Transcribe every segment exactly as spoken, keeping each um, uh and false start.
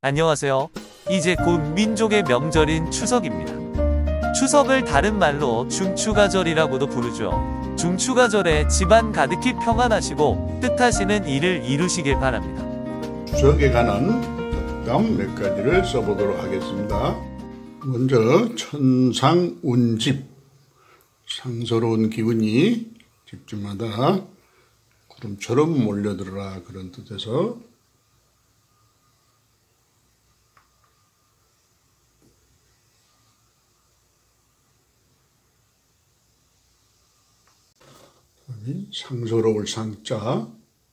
안녕하세요. 이제 곧 민족의 명절인 추석입니다. 추석을 다른 말로 중추가절이라고도 부르죠. 중추가절에 집안 가득히 평안하시고 뜻하시는 일을 이루시길 바랍니다. 추석에 관한 덕담 몇 가지를 써보도록 하겠습니다. 먼저 천상운집, 상서로운 기운이 집집마다 구름처럼 몰려들어라, 그런 뜻에서 상서로울 상자,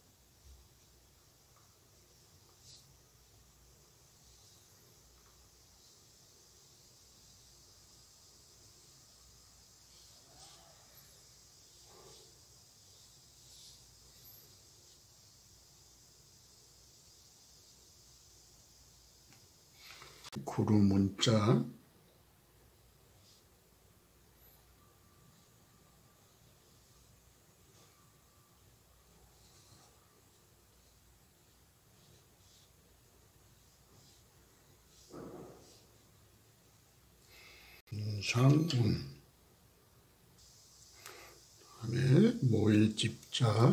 구름문자, 상운, 다음에 모일집자,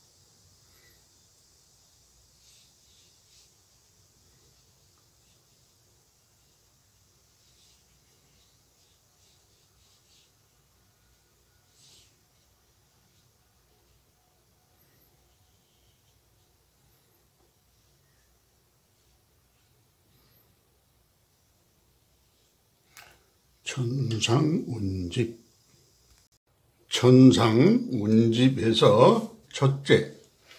천상운집. 천상운집에서 첫째,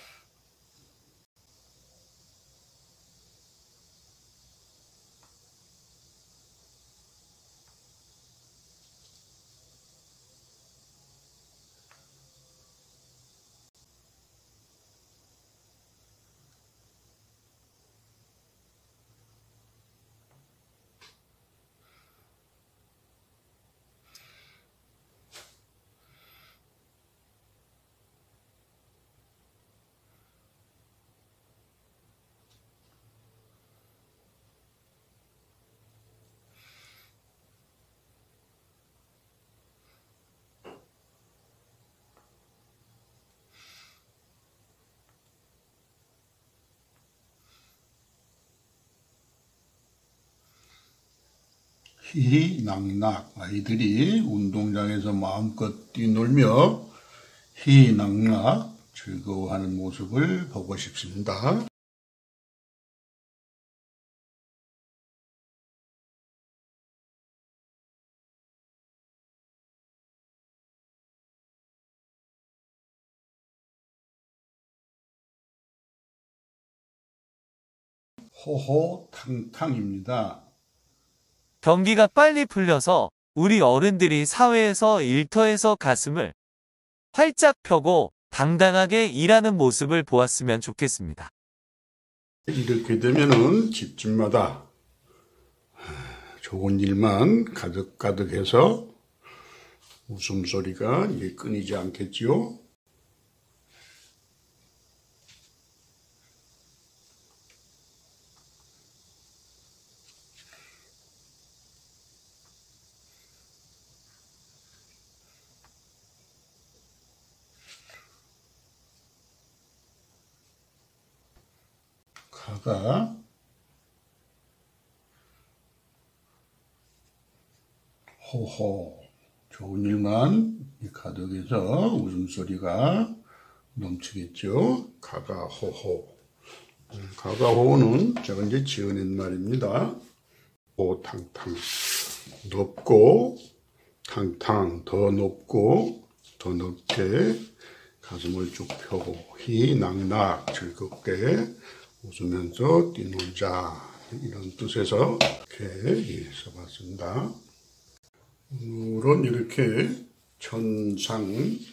희낙낙, 아이들이 운동장에서 마음껏 뛰놀며 희낙낙 즐거워하는 모습을 보고 싶습니다. 호호탕탕입니다. 경기가 빨리 풀려서 우리 어른들이 사회에서 일터에서 가슴을 활짝 펴고 당당하게 일하는 모습을 보았으면 좋겠습니다. 이렇게 되면은 집집마다 좋은 일만 가득가득해서 웃음소리가 이제 끊이지 않겠지요. 가가 호호, 좋은 일만 가득해서 웃음소리가 넘치겠죠. 가가 호호. 가가 호호는 제가 이제 지어낸 말입니다. 호탕탕, 높고 탕탕, 더 높고 더 높게 가슴을 쭉 펴고 희낙낙 즐겁게 웃으면서 뛰놀자, 이런 뜻에서 이렇게 써봤습니다. 오늘은 이렇게 천상운집,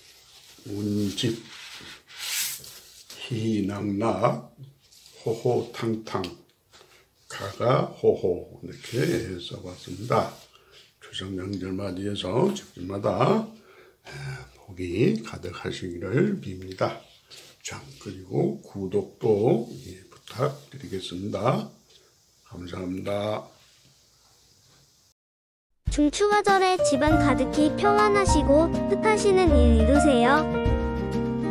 희낙낙, 호호탕탕, 가가호호 이렇게 써봤습니다. 추석 명절 맞이해서 집집마다 복이 가득하시기를 빕니다. 자, 그리고 구독도 부탁드리겠습니다. 감사합니다. 중추가절에 집안 가득히 평안하시고 뜻하시는 일 이루세요.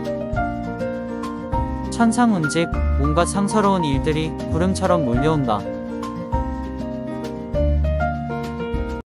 천상운직, 온갖 상서로운 일들이 구름처럼 몰려온다.